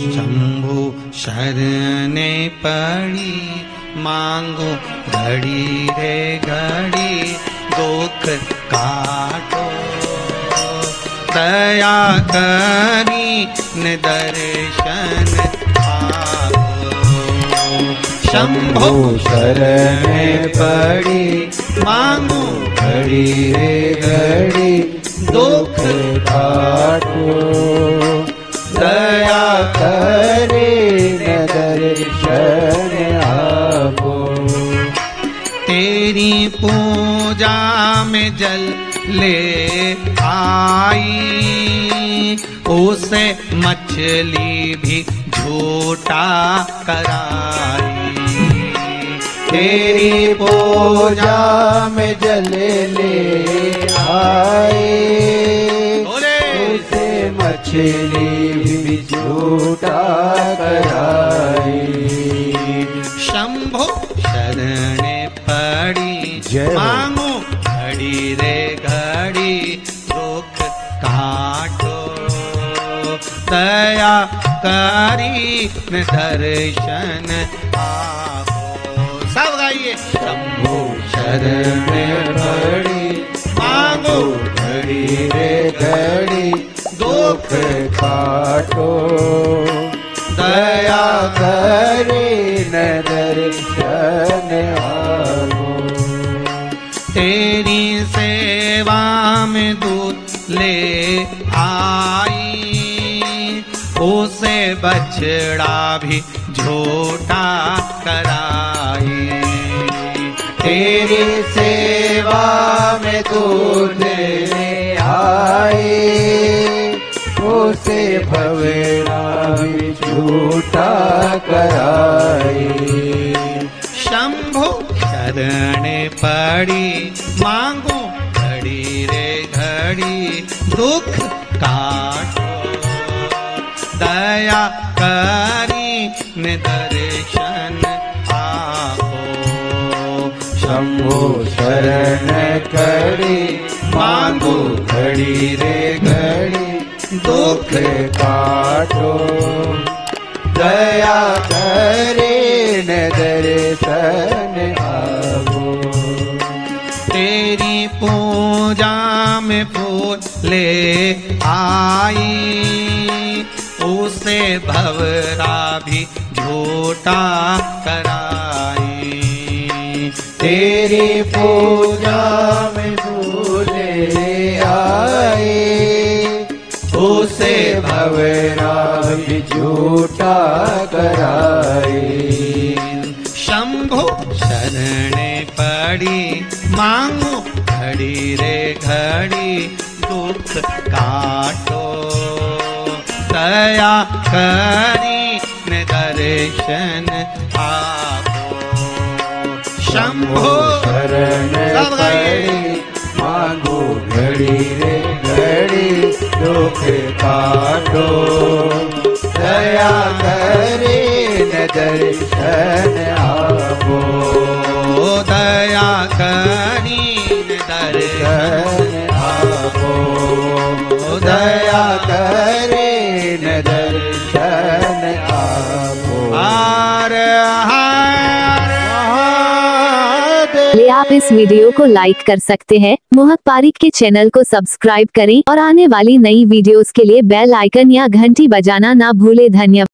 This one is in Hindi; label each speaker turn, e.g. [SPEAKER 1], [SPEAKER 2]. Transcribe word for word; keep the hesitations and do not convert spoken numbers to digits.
[SPEAKER 1] शंभु शरणे पड़ी मांगो घड़ी रे घड़ी दुख काटो दया करी न दर्शन आओ। शंभु शरणे पड़ी मांगो घड़ी रे घड़ी दुख काटो दया करे न दर्शन आपो। तेरी पूजा में जल ले आई उसे मछली भी झूठा कराई। तेरी पूजा में जल ले आए उसे मछली भी झूठा कराई। शंभु शरणे पड़ी मांगो घड़ी रे घड़ी दुख काटो दया करी न दर्शन आपो। सब गाइए। शंभु शरणे पड़ी मांगो घड़ी रे घड़ी दुख काटो दया करे न दर्शन आओ। तेरी सेवा में दूत ले आई उसे बछड़ा भी झूठा कराई। तेरी सेवा में दूत ले आए उसे भवेड़ा भी झूठा कराई। शंभु शरणे पड़ी मांगो घड़ी रे घड़ी दुख काटो दया करी न दर्शन आपो। शंभु शरण करी मांगो घड़ी रे घड़ी दुख काटो दया करे न दर्शन आओ। तेरी पूजा में फूल ले आई उसे भवरा भी झूठा कराई। तेरी पूजा में फूल ले आए उसे भवरा भी झूठा कराई। शंभु शरणे पड़ी मांगो घड़ी रे घड़ी दुख काटो दया करी न दर्शन आपो। शंभु शरणे पड़ी मांगो घड़ी रे घड़ी दुख काटो दया करे न दर्शन आपो। दया करी न दर्शन आपो दया करे न दर्शन आपो। हर हर
[SPEAKER 2] ले आप इस वीडियो को लाइक कर सकते हैं, मोहक पारिक के चैनल को सब्सक्राइब करें और आने वाली नई वीडियोस के लिए बेल आइकन या घंटी बजाना ना भूले। धन्यवाद।